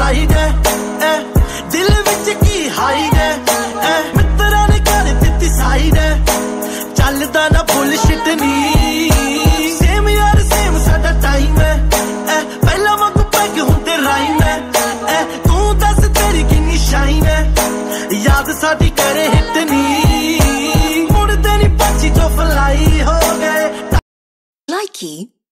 Dry ਗਏ ਦਿਲ ਵਿੱਚ ਕੀ ਹਾਈ ਗਏ ਮਿੱਤਰਾਂ ਨੇ ਕਰ ਦਿੱਤੀ ਸਾਈਡ ਚੱਲਦਾ ਨਾ ਬੁਲਸ਼ਿਟ ਨੀ ਸੇਮ ਯਾਰ ਸੇਮ ਸਾਡਾ ਟਾਈਮ ਹੈ ਪਹਿਲਾਂ ਵਾਂਗੂ ਪੈਗ ਹੁੰਦੇ ਰਾਈਮ ਹੈ ਤੂੰ ਦੱਸ ਤੇਰੀ ਕਿੰਨੀ ਸ਼ਾਈਨ ਹੈ ਯਾਦ ਸਾਡੀ ਕਰੇ ਹਿੱਟ ਨੀ ਮੁੜਦੇ ਨੀ ਪੱਛੀ ਤੋਂ ਫਲਾਈ ਹੋ ਗਏ। Likey